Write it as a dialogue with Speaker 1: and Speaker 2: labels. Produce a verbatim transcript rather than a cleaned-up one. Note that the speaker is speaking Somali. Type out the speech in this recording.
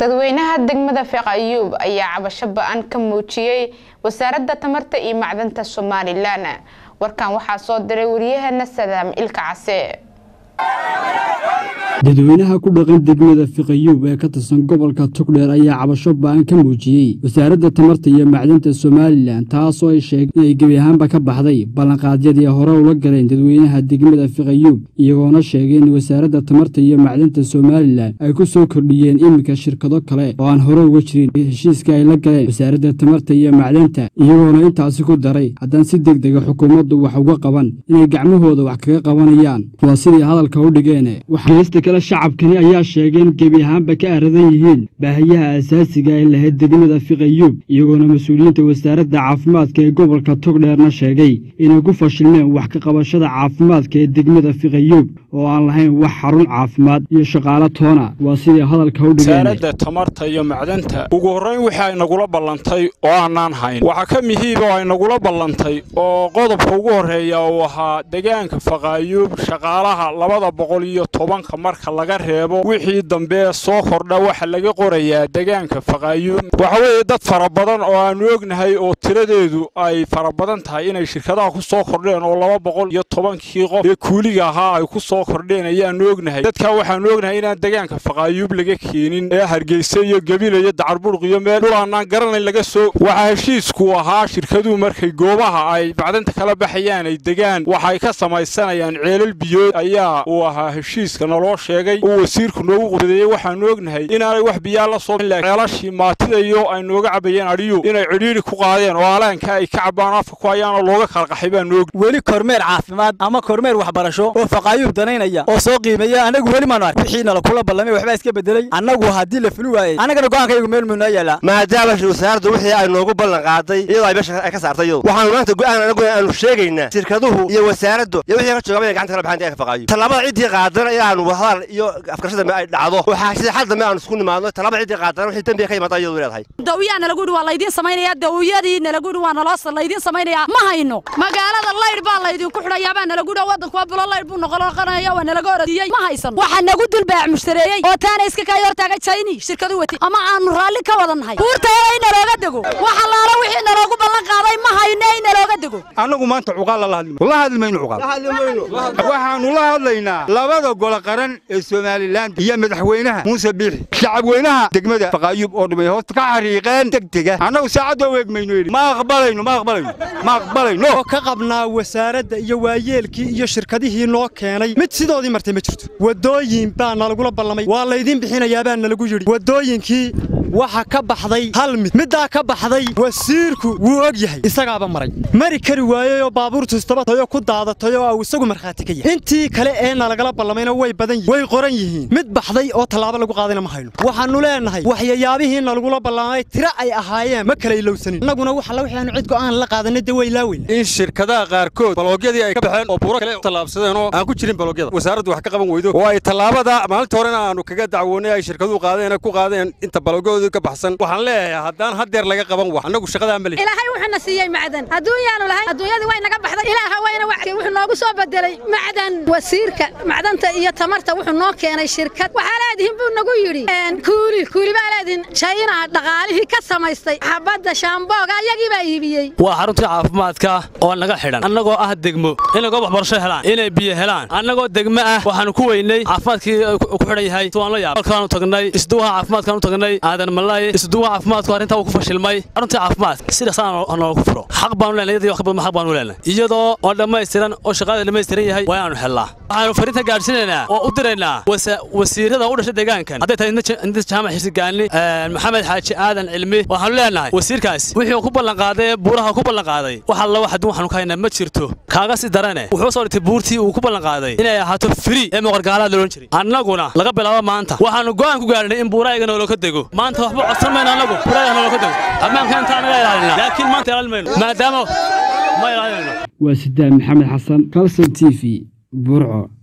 Speaker 1: dadweynaha degmada Fiiq Ayuub ayaa cabasho ba'an ka muujiyay wasaaradda tamarta iyo macdanta Soomaaliland warkan waxa soo diray wariyahana Sadaam Ilka Case
Speaker 2: dadweynaha ku dhaqan degmada Fiiq Ayuub ee ka tirsan gobolka Togdheer ayaa cabasho ba'an ka muujiyay wasaaradda tamarta iyo macdanta Soomaaliland taasoo ay sheegay inay gabi ahaanba ka baxday ballanqaadyadii hore u la galeen dadweynaha degmada Fiiq Ayuub iyagoona sheegay in wasaaradda tamarta iyo macdanta Soomaaliland ay ku soo kordhiyeen imika shirkado kale oo aan hore uga jirin heshiiska ay la galeen wasaaradda tamarta iyo macdanta iyagoona intaasi ku daray haddana si degdeg ah xukuumaddu wax uga qaban inay gacmahooda wax kaga qabanayaan waa sidii hadalka u dhigeen waxa kala shacabkani ayaa sheegeen gabi ahaanba ka aradan yihiin baahiyaha asaasiga ee lahayd degmada Fiiq Ayuub iyagoona mas'uuliyiinta wasaaradda caafimaadka ee gobolka Togdheerna sheegay inay ku fashilmeen wax ka qabashada caafimaadka ee degmada Fiiq Ayuub oo aan lahayn wax xarun caafimaad iyo shaqaale toona waa sidii hadalka u dhigeen
Speaker 3: wasaaradda tamarta iyo macdanta ugu horeyn waxa ay nagula ballantay oo aanan hayn waxa ka mihiib oo ay nagula ballantay oo qodobka ugu horeeya oo ahaa deegaanka Fiiq Ayuub shaqaalaha laba boqol iyo toban marka laga reebo wixii dambe soo kordha waxa laga qorayaa deegaanka Fiiq Ayuub waxa weeye dad fara badan oo aan ognahay oo tiradeedu ay fara badan tahay inay shirkadaha ku soo kordheen oo laba boqol iyo toban qof ee kuuliga ahaa ay ku soo kordheen ayaan ognahay dadka waxaan ognahay inaan deegaanka Fiiq Ayuub laga keenin ee Hargeysa iyo Gabil iyo Dacarburq iyo meel aan garanay laga soo waxa heshiisku ahaa shirkaduhu markay goobaha ay bacdanta kala baxayaan ay deegaan waxa ay ka samaysanayaan ceelal biyo ayaa uu ahaa heshiiska naloo sheegay oo wasiirku noogu qoradeeyay waxaan ognahay inaanay wax biyo la soo ceelashii maatida iyo ay nooga cabayeen ariyo inay cidhiiri ku qaadeen oo alaanka ay ka cabaan afka ku ayaan looga kala qaxay baan og
Speaker 4: weli kormeer caafimaad ama kormeer waxbarasho oo Fiiq Ayuub danaynaya oo soo qiimeeya anagu weli ma nahay wixiina la kula ballamay waxba iska bedelay anagu hadii la fuli waayay anagana go'aankaygu meel muna yaala
Speaker 5: maadaama wasaaraddu wixii ay noogu ballan qaaday iyadoo ay meesha ay ka saartay waxaan maanta go'aan anagu aanu sheegaynaa shirkaduhu iyo wasaaraddu iyo wixii ka joogay gacanta kala baxaan Fiiq Ayuub talabada cidii qaadan ayaanu wahal iyo afkarshada ma ay dhacdo waxa sida xad ma aanu isku nimaadno talaba cidii qaadan wixii dambiga ka yimaada ayuu leedahay
Speaker 6: dawiyana lagu dhawaa laydin sameeynaya dawiyadiina lagu dhawaa naloo laydin sameeynaya ma hayno magaalada layr baa laydin ku xidhayaa baa nalagu dhaw wadanku waa bulo layr buu noqon qanaya waa nalaga orodiyay ma haysan waxa nagu dulbaac mushtareeyay oo taana iska ka yor taaga China shirkadu wati ama aanu raali ka wadanahay buurta ay nalooga dago waxa laala wixii naloogu ballan qaaday ma hayno ay nalooga dago
Speaker 7: anagu maanta cuqaal la hadlimo wallahi hadlmayno cuqaal waxaanu la hadlaynaa labada gol qaran ee Soomaaliland iyo madaxweynaha Muuse Biixi shacabweynaha degmada Fiiq Ayuub oo dhumay hoosta ka xariiqeen degdega anagu saacad oo weegmayno ma aqbalayno ma aqbalayno ma aqbalayno
Speaker 8: oo ka qabnaa wasaaradda iyo waayeelkii iyo shirkadihii noo keenay mid sidoodii martay ma jirto wadooyin baa nalagula ballamay waa laydin bixinayaa baa nalagu yiri wadooyinkii waxa ka baxday hal mid midda ka baxday wasiirku wuu og yahay isagaaba maray mari kari waayay oo baabuurtu istabatayo ku daadatay oo isagu marxaati ka yahay intii kale ee nalagala ballamayna way badan yihiin way qoran yihiin mid baxday oo talaabo lagu qaadayna ma hayno waxaanu leenahay waxyaabihiin nalagula ballamay tira ay ahaayeen ma kala ilowsanin anaguna waxa la wixii cid go'aan la qaadanay way laawin
Speaker 7: in shirkadaha qaarkood baloogyadii ay ka baxeen oo buuro kale talaabsadeen oo aan ku jirin baloogyada wasaaraddu wax ka qaban weydo oo ay talaabada maalinta horena aanu kaga dacwoonay ay shirkaduhu qaadeen ku qaadeen inta baloogyadu ka baxsan waxaan leeyahay haddaan hadeer laga qaban wax anagu shaqada ma leeyahay
Speaker 6: ilaahay wuxuu na siiyay macdan adduunyaanu lahayn adduunyadii way naga baxday ilaahay wayna wax wuxuu noogu soo bedelay macdan wasiirka macdanta iyo tamarta wuxuu noo keenay shirkad waxa leedihiin buu nagu yiri kuuli kuuli baa leedihiin China dhaqaalihii ka samaystay xabada shaambooga ayagii baa iibiyay
Speaker 4: waa xarunta caafimaadka oo naga xidhan annagoo ah degmo in laga waxbarasho helaan inay biyo helaan annagoo degmo ah waxaan ku weynay caafimaadkii ku xidhan yahay waan la yaab halkaan u tagnay isduwaha caafimaadka u tagnay aadan malay isduwaha caafimaadku arinta uu ku fashilmay xarunta caafimaadka sida saan oo ku furo xaq baan u leenahay iyadoo xaq baan xaq baan u leenahay iyadoo oo dhameystiran oo shaqada dhameystiran yahay waa aanu helnaa waxaanu fariinta gaarsiinaynaa oo u diraynaa wasiirada u dhashay deegaankan haday tahay inta jaamac xisigaani maxamed xaaji aadan cilmi waxaanu leenahay wasiirkaas wixii ku ballan qaaday buuraha ku ballan qaaday waxa la wax waxaanu ka haynaa ma jirto kaaga si darane wuxuu soo dhigtay buurtii uu ku ballan qaaday inay ahaato free ee moqorgaalada loo jiray annaguna laga bilaabo maanta waxaanu go'aan ku gaarnay in buurayga noo ka dego maanta waxba codsamayna anagu buurayga noo ka dego ammaanka inta anaga ilaalinaa laakiin maanta ilaalinayno maadaama ma ilaalinayno
Speaker 2: waa Sadaam Maxamed Xasan Kalson T V Burco.